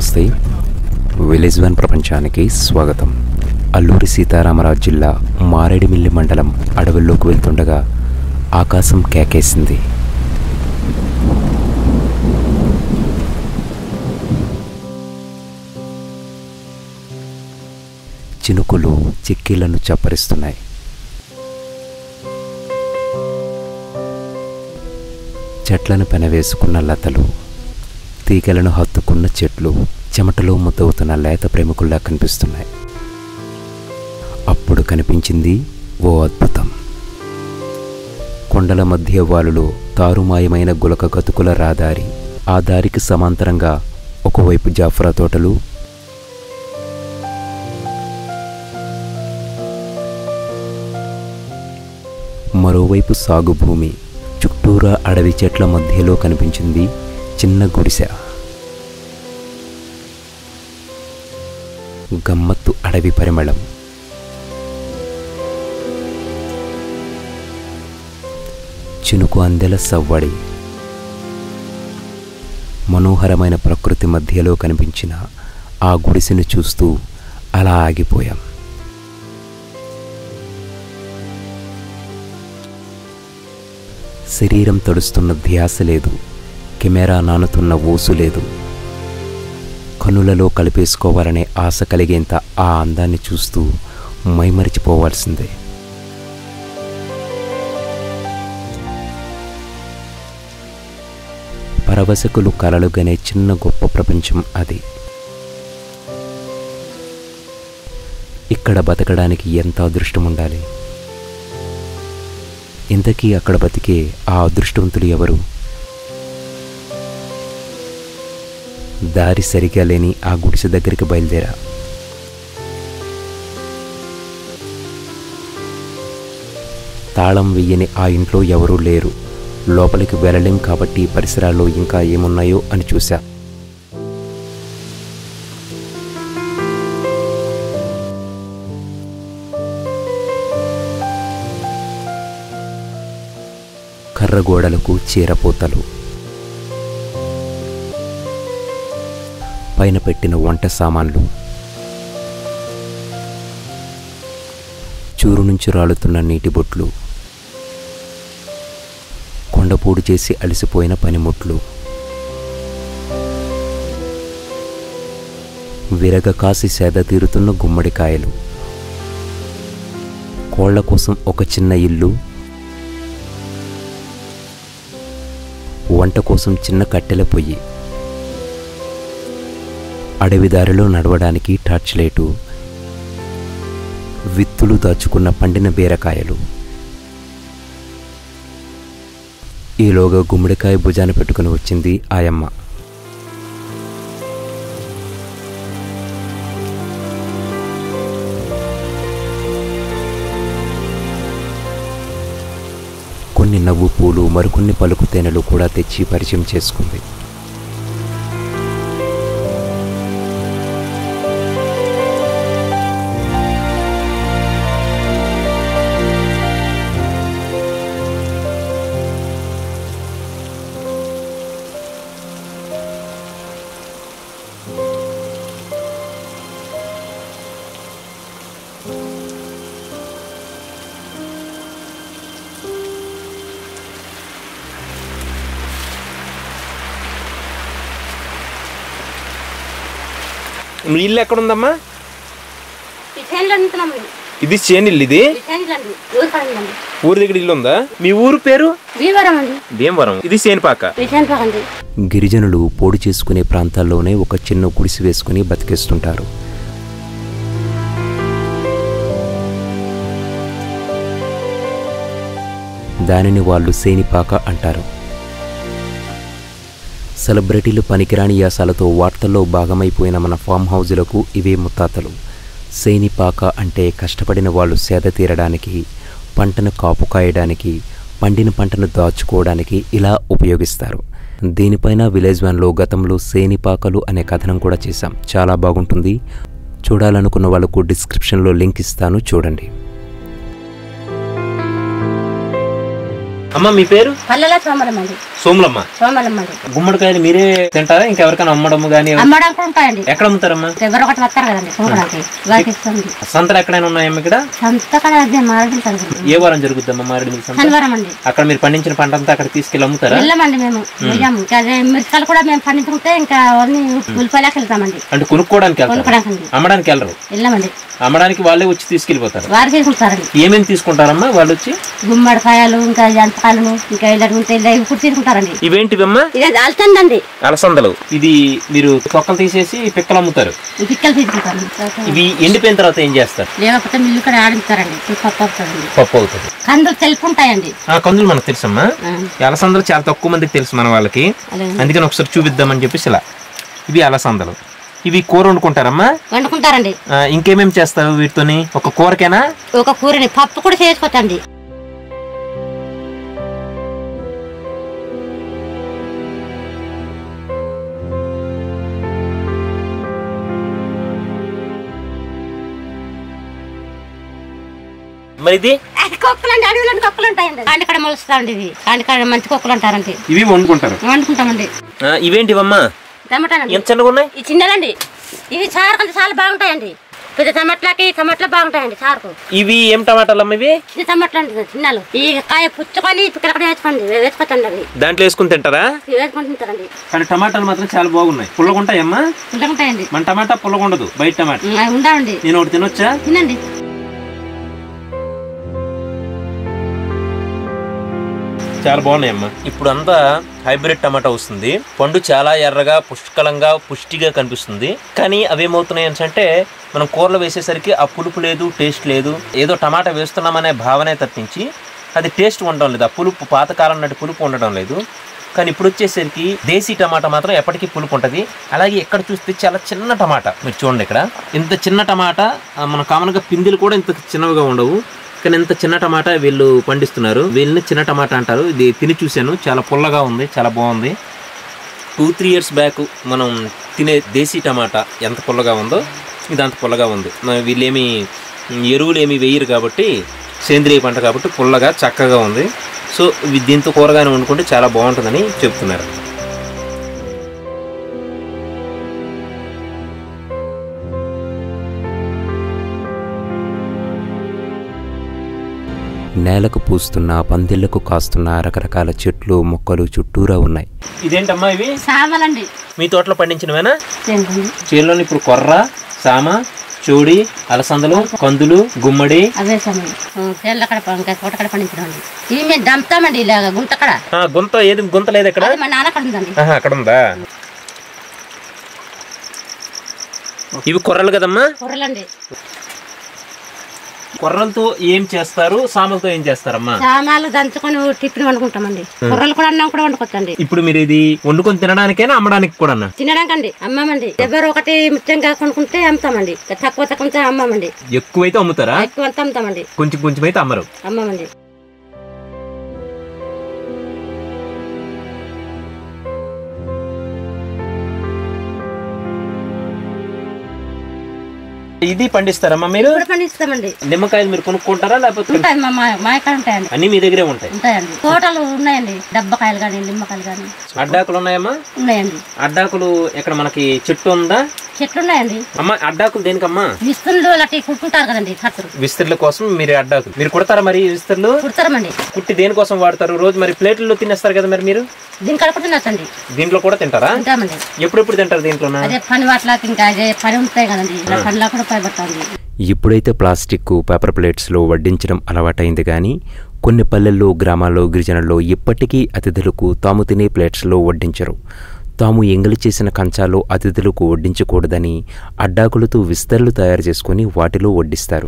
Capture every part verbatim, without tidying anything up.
నమస్తే, village one ప్రపంచానికి స్వాగతం. అల్లూరి సీతారామరాజు జిల్లా మారేడుమిల్లి మండలం అడవుల్లోకి వెళ్తుండగా ఆకాశం కేకేసింది. చినుకులు చిక్కీలను చప్పరిస్తున్నాయి. చెట్లను పెనవేసుకున్న లతలు, తీగలను హత్తుకున్న చెట్లు చెమటలో ముద్దవుతున్న లేత ప్రేమికుల్లా కనిపిస్తున్నాయి. అప్పుడు కనిపించింది ఓ అద్భుతం. కొండల మధ్య వాలులో తారుమాయమైన గులక గతుకుల రహదారి. ఆ దారికి సమాంతరంగా ఒకవైపు జాఫ్రా తోటలు, మరోవైపు సాగు భూమి. చుట్టూరా అడవి చెట్ల మధ్యలో కనిపించింది చిన్న గుడిసె. గమ్మత్తు అడవి పరిమళం. చినుకు అందెల సవ్వడి. మనోహరమైన ప్రకృతి మధ్యలో కనిపించిన ఆ గుడిసెను చూస్తూ అలా ఆగిపోయాం. శరీరం తడుస్తున్న ధ్యాస లేదు, కెమెరా నానుతున్న ఊసు లేదు. కనులలో కలిపేసుకోవాలనే ఆశ కలిగేంత ఆ అందాన్ని చూస్తూ మైమరిచిపోవాల్సిందే. పరవశకులు కలలుగనే చిన్న గొప్ప ప్రపంచం అది. ఇక్కడ బతకడానికి ఎంత అదృష్టం ఉండాలి. ఇంతకీ అక్కడ బతికే ఆ అదృష్టవంతులు ఎవరు? దారి సరిగా లేని ఆ గుడిసె దగ్గరికి బయలుదేరా. తాళం వెయ్యని ఆ ఇంట్లో ఎవరూ లేరు. లోపలికి వెళ్ళలేం కాబట్టి పరిసరాల్లో ఇంకా ఏమున్నాయో అని చూశా. కర్రగోడలకు చీరపోతలు, పైన పెట్టిన వంట సామాన్లు, చూరు నుంచి రాలుతున్న నీటి బొట్లు, కొండపూడి చేసి అలసిపోయిన పనిముట్లు, విరగ కాసి సేద తీరుతున్న గుమ్మడికాయలు, కోళ్ల కోసం ఒక చిన్న ఇల్లు, వంట కోసం చిన్న కట్టెల పొయ్యి, అడవిదారిలో నడవడానికి టార్చ్ లైటు, విత్తులు దాచుకున్న పండిన బీరకాయలు. ఈలోగా గుమ్మడికాయ భుజాన పెట్టుకుని వచ్చింది ఆయమ్మ. కొన్ని నవ్వు పూలు, మరికొన్ని పలుకు తేనెలు కూడా తెచ్చి పరిచయం చేసుకుంది. మీ ఇల్లు ఎక్కడుందమ్మా? ఇది చేనిల్లు. ఇది ఊరి దగ్గర ఇల్లు ఉందా? మీ ఊరు పేరు? భీమవరం. ఇది సేనిపాక. గిరిజనులు పోడు చేసుకునే ప్రాంతాల్లోనే ఒక చిన్న గుడిసె వేసుకుని బతికేస్తుంటారు. దానిని వాళ్ళు సేనిపాక అంటారు. సెలబ్రిటీలు పనికిరాని యాసాలతో వార్తల్లో భాగమైపోయిన మన ఫామ్ హౌజులకు ఇవే ముత్తాతలు. సేనిపాక అంటే కష్టపడిన వాళ్ళు సేద తీరడానికి, పంటను కాపు కాయడానికి, పండిన పంటను దాచుకోవడానికి ఇలా ఉపయోగిస్తారు. దీనిపైన విలేజ్ వన్లో గతంలో సేనిపాకలు అనే కథనం కూడా చేశాం. చాలా బాగుంటుంది. చూడాలనుకున్న వాళ్ళకు డిస్క్రిప్షన్లో లింక్ ఇస్తాను, చూడండి. అమ్మ మీ పేరు? పల్లెల సోమలమ్మ అండి. సోమలమ్మ. సోమలమ్మ అండి. గుమ్మడికాయలు మీరే తింటారా ఇంకెవరికైనా అమ్మడం గానీ? అమ్మడానికి ఉంటాయండి. ఎక్కడ అమ్ముతారమ్మా? ఎవరు ఒకటి వస్తారు కదండి చూడడానికి. సంతలు ఎక్కడైనా ఉన్నాయమ్మ ఇక్కడ? సంత మారేడు. ఏ వారం జరుగుద్దమ్మా మారేడు సంత? శనివారం అండి. అక్కడ మీరు పండించిన పంట అంతా అక్కడ తీసుకెళ్ళి అమ్ముతారా? వెళ్ళమండి మేము. మిరపకాయలు కూడా మేము పండించుకుంటే ఇంకా ఉల్లిపాయలకు వెళ్తామండి. అంటే కొనుక్కోవడానికి వెళ్తారు, అమ్మడానికి వెళ్ళరు? వెళ్ళమండి. అమ్మడానికి వాళ్ళే వచ్చి తీసుకెళ్ళిపోతారు. వారు తీసుకుంటారండి. ఏమేమి తీసుకుంటారమ్మా వాళ్ళు వచ్చి? గుమ్మడికాయలు, ఇంకా జంతకాయలు, ఇంకా ఇలాంటి ఉంటాయి ఇప్పుడు తీసుకుంటారండి. ఇవేంటివమ్మా? ఇది అలసందండి. అలసందలు. ఇది మీరు తొక్కలు తీసేసి పిక్కలు అమ్ముతారు? పిక్కలు తీసుకుంటారు. ఇవి ఎండిపోయిన తర్వాత ఏం చేస్తారు? లేకపోతే మిల్లు కూడా ఆడించారండి, పప్పు అవుతుంది. పప్పు అవుతుంది. కందులు తెలుపు ఉంటాయండి. ఆ కందులు మనకు తెలుసమ్మా. అలసందలు చాలా తక్కువ మందికి తెలుసు మన వాళ్ళకి, అందుకని ఒకసారి చూపిద్దామని చెప్పేసి ఇలా. ఇవి అలసందలు. ఇవి కూర వండుకుంటారమ్మా? వండుకుంటారండి. ఇంకేమేమి చేస్తారు వీటితోని? ఒక కూరకేనా? ఒక కూరని పప్పు కూడా చేసుకోవచ్చండి. మరి ఇది కొక్కలండి, అడవిలో కొక్కలు ఉంటాయండి. కాండికాడ మొలుస్తాండి. ఇవి కాండికాడ మంచి కొక్కలు ఉంటారండి. ఇవి వండుకుంటారు? వండుకుంటామండి. ఇవేంటివమ్మా? టమాటా. ఎంత చిన్నగా ఉన్నాయి? ఈ చిన్నదండి. ఇవి చారు కంటే చాలా బాగుంటాయండి. పెద్ద టమాటాలకి టమాటాలు బాగుంటాయండి చారుకు. ఇవి ఏం టమాటాలమ్మా? ఇవి ఇది టమాటాలు అండి చిన్నలు. ఈ కాయ పుచ్చుకొని ఇక్కడ వేసుకోండి, వేసుకోవచ్చండి. అవి దాంట్లో వేసుకుని తింటారా? వేసుకుని తింటారండి. కానీ టమాటాలు మాత్రం చాలా బాగున్నాయి. పుల్లగుంటాయమ్మా? పుల్లగుంటాయండి. మన టమాటా పుల్లగుండదు, బయట టమాటా ఉండాలండి. నేను ఒకటి తినొచ్చా? తినండి. చాలా బాగున్నాయమ్మా. ఇప్పుడు అంతా హైబ్రిడ్ టమాటా వస్తుంది. పండు చాలా ఎర్రగా పుష్కలంగా పుష్టిగా కనిపిస్తుంది. కానీ అవేమవుతున్నాయి అంటే మనం కూరలో వేసేసరికి ఆ పులుపు లేదు, టేస్ట్ లేదు. ఏదో టమాటా వేస్తున్నామనే భావనే తప్పించి అది టేస్ట్ ఉండడం లేదు. ఆ పులుపు పాతకాలం నాటి పులుపు ఉండడం లేదు. కానీ ఇప్పుడు వచ్చేసరికి దేశీ టమాటా మాత్రం ఎప్పటికీ పులుపు ఉంటుంది. అలాగే ఎక్కడ చూస్తే చాలా చిన్న టమాటా. మీరు చూడండి, ఇక్కడ ఇంత చిన్న టమాటా. మన కామన్గా పిందెలు కూడా ఇంత చిన్నవిగా ఉండవు, కానీ ఎంత చిన్న టమాటా వీళ్ళు పండిస్తున్నారు. వీళ్ళని చిన్న టమాటా అంటారు. ఇది తిని చూశాను, చాలా పుల్లగా ఉంది, చాలా బాగుంది. టూ త్రీ ఇయర్స్ బ్యాక్ మనం తినే దేశీ టమాటా ఎంత పుల్లగా ఉందో ఇది అంత పుల్లగా ఉంది. వీళ్ళేమి ఎరువులు ఏమి వేయరు కాబట్టి సేంద్రియ పంట కాబట్టి పుల్లగా చక్కగా ఉంది. సో దీంతో కూరగానే వండుకుంటే చాలా బాగుంటుందని చెప్తున్నారు. నేలకు పూస్తున్న పందిళ్లకు కాస్తున్న రకరకాల చెట్లు మొక్కలు చుట్టూరా ఉన్నాయి. ఇదేంటమ్మా? ఇవి సామలండి. మీ తోటలో పండించినవేనా? చేనులో ఇప్పుడు కొర్ర, సామ, చోడి, అలసందలు, కందులు, గుమ్మడి అవే పండించండి. ఇవి మేము దంపుతామండి ఇలాగా గుంట. గుంత ఏది? గుంత లేదు ఎక్కడ? మా నాన్న అక్కడ ఉందండి. అక్కడ ఉందా? ఇవి కొర్రలు కదమ్మా? కొర్రలండి. కొర్రలతో ఏం చేస్తారు, సామలతో ఏం చేస్తారమ్మా? సామాలు దంచుకొని టిఫిన్ వండుకుంటామండి. కొర్రలు కూడా అన్నం కూడా వండుకోవచ్చండి. ఇప్పుడు మీరు ఇది వండుకొని తినడానికైనా అమ్మడానికి కూడా? తినడానికండి అమ్మామండి. ఎవరు ఒకటి ముఖ్యంగా కొనుక్కుంటే అమ్ముతామండి, తక్కువ తక్కువ అమ్మామండి. ఎక్కువైతే అమ్ముతారా? ఎక్కువ అంతా అమ్ముతామండి. కొంచెం కొంచెం అయితే అమ్మరు? అమ్మామండి. ఇది పండిస్తారమ్మా మీరు? పండిస్తామండి. నిమ్మకాయలు మీరు కొనుక్కుంటారా లేకపోతే? ఉంటాయండి. అన్ని మీ దగ్గరే ఉంటాయి? ఉంటాయండి. తోటలు ఉన్నాయండి, డబ్బకాయలు కానీ నిమ్మకాయలు కానీ. అడ్డాకులు ఉన్నాయమ్మా? ఉన్నాయండి. అడ్డాకులు ఎక్కడ మనకి చెట్టు ఉందా? చెట్లు ఉన్నాయండి. అమ్మ అడ్డాకులు దేనికమ్మా? విస్తరులు అలాంటి కుట్టుకుంటారు కదండి. విస్తరుల కోసం మీరు అడ్డాకులు మీరు కుడతారా? మరి విస్తరులు కుడతారమండి. కుట్టి దేనికోసం వాడతారు? రోజు మరి ప్లేట్లలో తినేస్తారు కదా మరి మీరు? దీంట్లో కూడా తినచ్చండి. దీంట్లో కూడా తింటారా? తింటామండి. ఎప్పుడెప్పుడు తింటారు దీంట్లో? అదే పని వాటికి ఇంకా అదే పని ఉంటాయి కదండి, పనిలో కూడా పనిపడుతుంది. ఇప్పుడైతే ప్లాస్టిక్ పేపర్ ప్లేట్స్లో వడ్డించడం అలవాటైంది. కానీ కొన్ని పల్లెల్లో గ్రామాల్లో గిరిజనుల్లో ఇప్పటికీ అతిథులకు తాము తినే ప్లేట్స్లో వడ్డించరు. తాము ఎంగిలి చేసిన కంచాలో అతిథులకు వడ్డించకూడదని అడ్డాకులతో విస్తర్లు తయారు చేసుకుని వాటిలో వడ్డిస్తారు.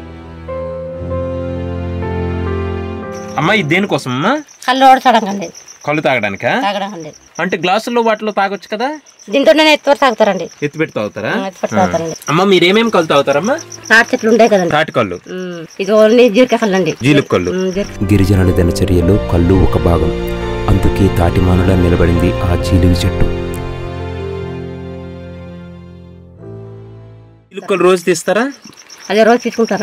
అమ్మా ఇది దేనికోసమ్మా? కళ్ళు ఓడచడండి. కళ్ళు తాగడానికా? తాగడానికి. అంటే గ్లాసుల్లో వాటిలో తాగొచ్చు కదా? దీంతోనే ఎత్తువర తాగుతారండి. ఎత్తి పెట్టి తాగుతారా? అమ్మ మీరేమేమి కళ్ళు తాగుతారమ్మా? తాటి చెట్లు ఉంటాయి కదండి, తాటి కళ్ళు. ఇది ఓన్లీ జీలక కళ్ళు అండి. జీలుక కళ్ళు. గిరిజనుల దినచర్యలో కళ్ళు ఒక భాగం. అందుకే తాటిమానులా నిలబడింది ఆ జీలుగు చెట్టు. జీలుక కళ్ళు రోజు తీస్తారా? అదే రోజు తీసుకుంటారండి.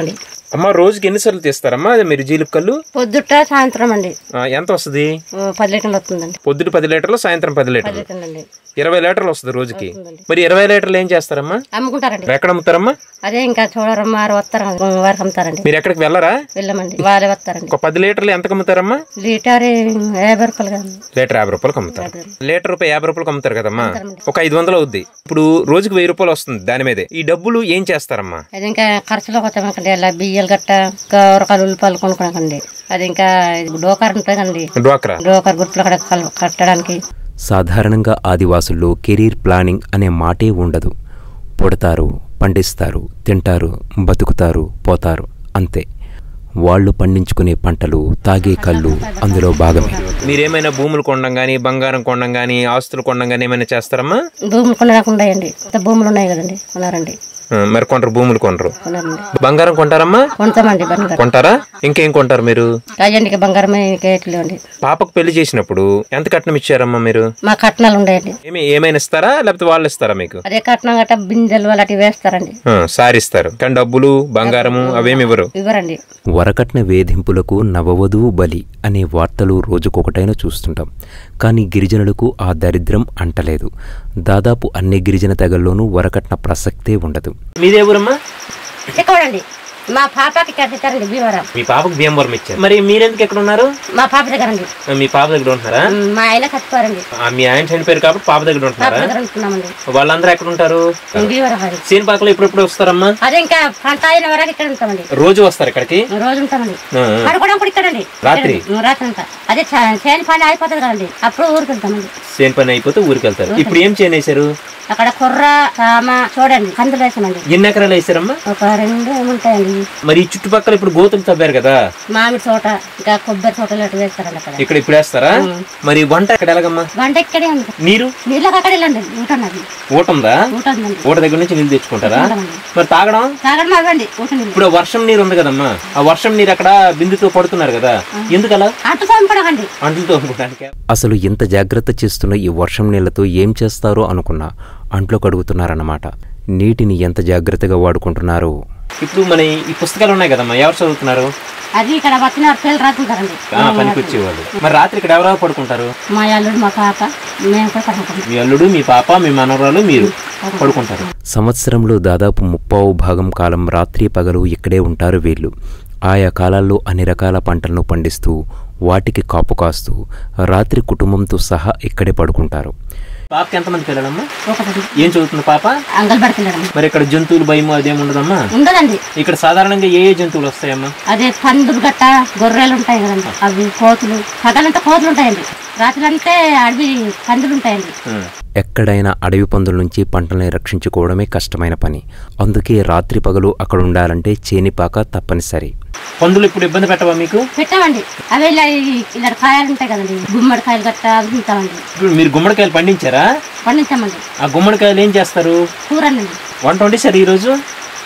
అమ్మ రోజుకి ఎన్నిసార్లు తీస్తారమ్మా అదే మీరు జీలుపు కళ్ళు? పొద్దుట సాయంత్రం అండి. ఎంత వస్తుంది? పది లీటర్లు వస్తుందండి. పొద్దుట పది లీటర్లు, సాయంత్రం పది లీటర్లు, ఇరవై లీటర్లు వస్తుంది రోజుకి. మరి ఇరవై లీటర్లు ఏం చేస్తారమ్మా? అమ్ముకుంటారండి. ఎక్కడ అమ్ముతారమ్మా? అదే ఇంకా చూడరమ్మా వస్తారు వారికి అమ్ముతారండి. మీరు ఎక్కడికి వెళ్ళరా? వెళ్ళమండి, వాళ్ళే వస్తారండి. ఒక పది లీటర్లు ఎంతకు అమ్ముతారమ్మా? లీటర్ యాభై రూపాయలు కాదు, లీటర్ యాభై రూపాయలకు అమ్ముతారు. లీటర్ రూపాయి యాభై రూపాయలకు అమ్ముతారు కదమ్మా, ఒక ఐదు వందలు అవుద్ది. ఇప్పుడు రోజుకి వెయ్యి రూపాయలు వస్తుంది దాని మీదే. ఈ డబ్బులు ఏం చేస్తారమ్మా? అది ఇంకా ఖర్చులో పోతామండి, అలా బియ్యాలు గట్ట కూరకాయలు ఉల్లిపాయలు కొనుక్కోకండి. అది ఇంకా డోకర్ ఉంటుంది కండి, డ్వాక్రా డోకర్ గుట్లు కట్టడానికి. సాధారణంగా ఆదివాసుల్లో కెరీర్ ప్లానింగ్ అనే మాటే ఉండదు. పుడతారు, పండిస్తారు, తింటారు, బతుకుతారు, పోతారు, అంతే. వాళ్ళు పండించుకునే పంటలు, తాగే కళ్ళు అందులో భాగమే. మీరేమైనా భూములు కొనడం గానీ, బంగారం కొనడం గానీ, ఆస్తులు కొనడం గానీ ఏమైనా చేస్తారమ్మా? భూములు కొనకుండాయండి, భూములు ఉన్నాయి కదండి, కొనారండి. మరి కొంటారు, భూములు కొనరు. బంగారం కొంటారమ్మా? కొంటామండి, బంగారం కొంటారా? ఇంకేం కొంటారు మీరు? అయ్యండి బంగారమే అండి. పాపకు పెళ్లి చేసినప్పుడు ఎంత కట్నం ఇచ్చారమ్మా మీరు? మా కట్నాలు ఉన్నాయండి. ఏమైనా ఇస్తారా లేకపోతే వాళ్ళు ఇస్తారా మీకు? అదే కట్నం గట్ట బిందెలు అలాంటివి వేస్తారండి. సారీ ఇస్తారు కానీ డబ్బులు, బంగారము అవేమి ఇవ్వరు. ఇవ్వరండి. వరకట్న వేధింపులకు నవవధువు బలి అనే వార్తలు రోజుకొకటైనా చూస్తుంటాం. కానీ గిరిజనులకు ఆ దరిద్రం అంటలేదు. దాదాపు అన్ని గిరిజన తెగల్లోనూ వరకట్న ప్రసక్తే ఉండదు. మీదే ఊరమ్మా? ఎక్కడండి? మా పాపకి కట్టిస్తారండి భీమవరం. మీ పాపకు భీమవరం ఇచ్చారు. మరి మీరెందుకు ఎక్కడ ఉన్నారు? మా పాప దగ్గర అండి. మీ పాప దగ్గర ఉంటున్నారా? మా ఆయన చచ్చిపోయారండి. మీ ఆయన చనిపోయారు కాబట్టి పాప దగ్గర ఉంటున్నారా? వాళ్ళందరూ ఎక్కడ ఉంటారు? సీనిపాకలో ఎప్పుడెప్పుడు వస్తారమ్మా? అదే ఇంకా పంట అయిన వరకు ఇక్కడ ఉంటామండి. రోజు వస్తారు ఇక్కడికి? రోజు ఉంటామండి. పడుకోవడం కూడా ఇక్కడండి, రాత్రి రాత్రి అంతా. అదే చేను పని అయిపోతుంది కదండి, అప్పుడు ఊరికి వెళ్తామండి. చేను పని అయిపోతే ఊరికి వెళ్తారు. ఇప్పుడు ఏం చేనేసారు? అక్కడ కుర్ర సామ చూడండి కందులు వేసామండి. ఎన్ని ఎకరాలు వేసారమ్మా? ఒక రెండు ఏముంటాయండి. మరి ఈ చుట్టుపక్కల ఇప్పుడు గోతులు తవ్వారు కదా, మామిడి తోట ఇంకా కొబ్బరి తోటలు అటు వేస్తారండి అక్కడ. ఇక్కడ ఇప్పుడు వేస్తారా? మరి వంట ఎక్కడ ఎలాగమ్మా? వంట ఇక్కడే ఉంది. నీరు నీళ్ళకి అక్కడ వెళ్ళండి, ఊటండి. ఊట ఉందా? ఊట దగ్గర నుంచి నీళ్ళు తెచ్చుకుంటారా? మరి తాగడం? తాగడం అవ్వండి. ఇప్పుడు వర్షం నీరు ఉంది కదమ్మా, ఆ వర్షం నీరు అక్కడ బిందుతో పడుతున్నారు కదా, ఎందుకలా? అంటు తోముకోవడానికి. అంట్లు తోముకోవడానికి. అసలు ఇంత జాగ్రత్త చేస్తున్న ఈ వర్షం నీళ్లతో ఏం చేస్తారో అనుకున్నా అంట్లో కడుగుతున్నారన్నమాట. నీటిని ఎంత జాగ్రత్తగా వాడుకుంటున్నారో. ఇప్పుడు మన ఈ పుస్తకాలు ఉన్నాయి కదమ్మా, ఎవరు చదువుతున్నారు? అది ఇక్కడ వచ్చిన పిల్లలు రాసుకుంటారండి, పనికి వచ్చేవాళ్ళు. మరి రాత్రి ఇక్కడ ఎవరెవరు పడుకుంటారు? మా అల్లుడు, మా పాప, మేము కూడా పడుకుంటాం. మీ అల్లుడు, మీ పాప, మీ మనవరాలు, మీరు పడుకుంటారు. సంవత్సరంలో దాదాపు ముప్పావు భాగం కాలం రాత్రి పగలు ఇక్కడే ఉంటారు వీళ్ళు. ఆయా కాలాల్లో అన్ని రకాల పంటలను పండిస్తూ వాటికి కాపు కాస్తూ రాత్రి కుటుంబంతో సహా ఇక్కడే పడుకుంటారు. పాపకి ఎంతమంది పిల్లలమ్మా? ఏం చదువుతుంది పాప? అంగన్వాడి పిల్లలు. మరి ఇక్కడ జంతువులు భయము అదేమి ఉండదమ్మా? ఉండదండి. ఇక్కడ సాధారణంగా ఏ ఏ జంతువులు వస్తాయమ్మా? అదే పందులు గట్ట, గొర్రెలు ఉంటాయి కదండి, అవి కోతులు. పగలంతా కోతులు ఉంటాయండి, రాత్రి అంటే అడవి పందులు ఉంటాయండి. ఎక్కడైనా అడవి పందుల నుంచి పంటల్ని రక్షించుకోవడమే కష్టమైన పని. అందుకే రాత్రి పగలు అక్కడ ఉండాలంటే చేనిపాక తప్పనిసరి. పందులు ఇప్పుడు ఇబ్బంది పెట్టవా మీకు? పెట్టామండి. అవి ఇలా ఇలా కాయలు ఉంటాయి కదండి, గుమ్మడికాయలు గట్ట అవి తింటామండి. మీరు గుమ్మడికాయలు పండించారా? పండించామండి. ఆ గుమ్మడికాయలు ఏం చేస్తారు? కూర అండి. వంట వండేసారు ఈ రోజు?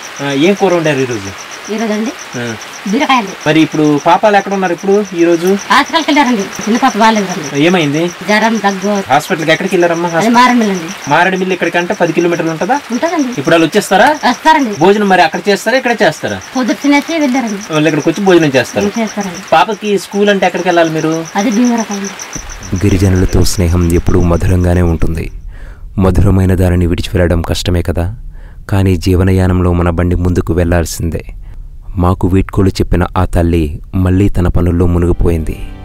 ఏం కూర వండారు ఈ రోజు? ఈ రోజు అండి బీరకాయ. మరి ఇప్పుడు పాపాలు ఎక్కడ ఉన్నారు ఇప్పుడు ఈ రోజు? హాస్పిటల్కి వెళ్ళారండి, చిన్న పాప బాగాలేదండి. ఏమైంది? జ్వరం, దగ్గు. హాస్పిటల్కి ఎక్కడికి వెళ్ళారమ్మా? మారేడుమిల్లి. మారేడుమిల్లి ఇక్కడికంటే పది కిలోమీటర్లు ఉంటుందా? ఉంటుందండి. ఇప్పుడు వాళ్ళు వచ్చేస్తారా? వస్తారండి. భోజనం మరి అక్కడ చేస్తారా ఇక్కడ చేస్తారా? పొద్దుట తినేసి వెళ్ళారండి. వాళ్ళు ఇక్కడికి వచ్చి భోజనం చేస్తారు. పాపకి స్కూల్ అంటే ఎక్కడికి వెళ్ళాలి మీరు? అది భీమవరం. గిరిజనులతో స్నేహం ఎప్పుడూ మధురంగానే ఉంటుంది. మధురమైన దానిని విడిచి వెళ్ళడం కష్టమే కదా. కానీ జీవనయానంలో మన బండి ముందుకు వెళ్లాల్సిందే. మాకు వీడ్కోలు చెప్పిన ఆ తల్లి మళ్ళీ తన పనుల్లో మునిగిపోయింది.